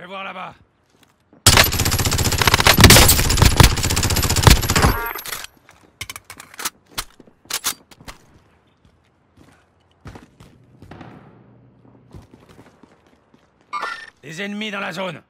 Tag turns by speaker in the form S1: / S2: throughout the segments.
S1: Fais voir là-bas. Des ennemis dans la zone.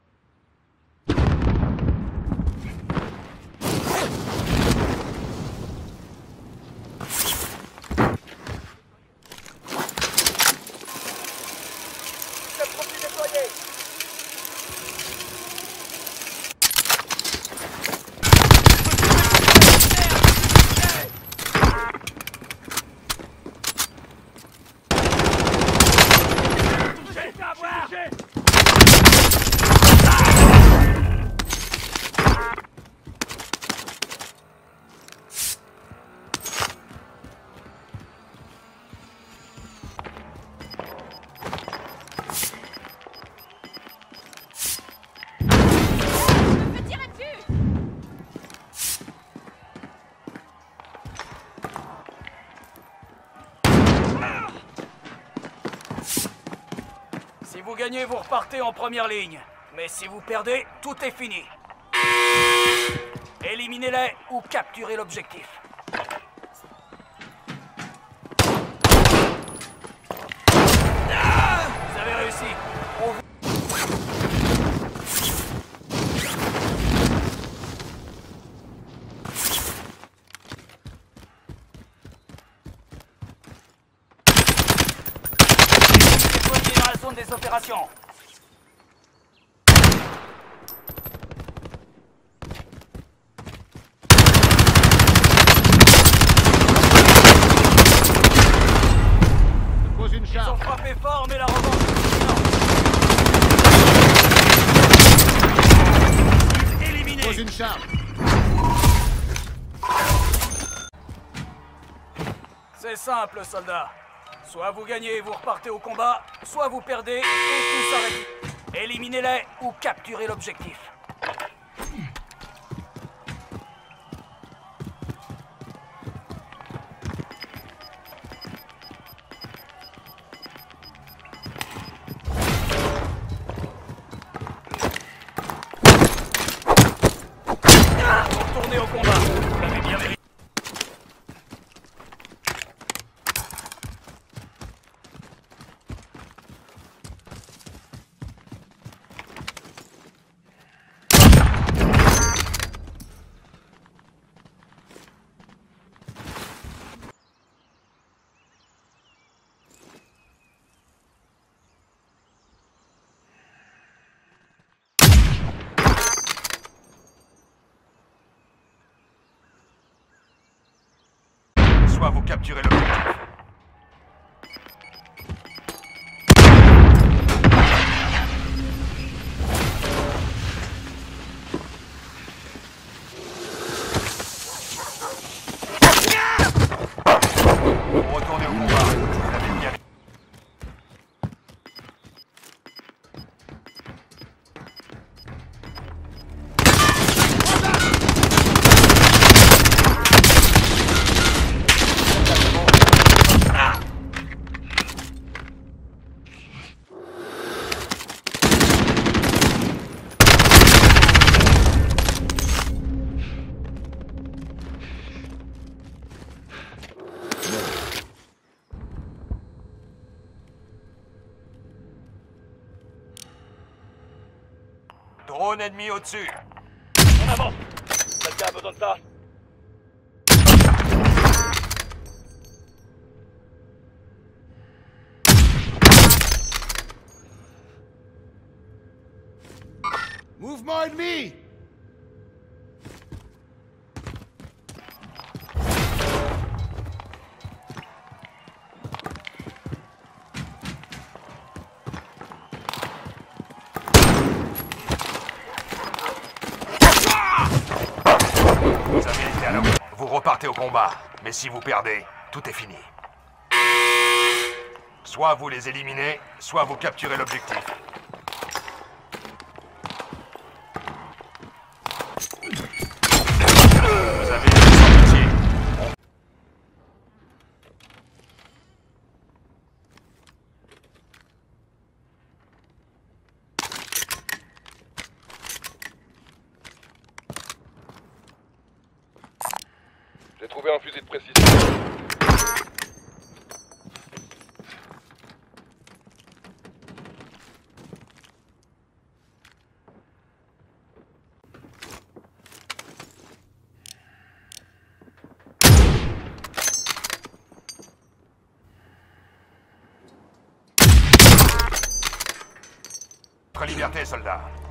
S2: Si vous gagnez, vous repartez en première ligne. Mais si vous perdez, tout est fini. Éliminez-les ou capturez l'objectif. Vous avez réussi. Déployez dans la zone des opérations. Ils ont frappé fort, mais la revanche est éliminée.
S3: Pose une charge.
S2: C'est simple, soldat. Soit vous gagnez et vous repartez au combat, soit vous perdez et tout s'arrête. Éliminez-les ou capturez l'objectif. Retournez au combat. Vous l'avez bien mérité.
S4: Soit vous capturez l'objectif. Retournez au combat. Vous l'avez bien. Drone ennemi au-dessus.
S2: En avant. Quelqu'un a besoin de ça?
S3: Mouvement ennemi.
S4: Vous avez été à la... Vous repartez au combat. Mais si vous perdez, tout est fini. Soit vous les éliminez, soit vous capturez l'objectif. Vous avez été sans pitié.
S5: un fusil de précision.
S4: Votre liberté, soldat.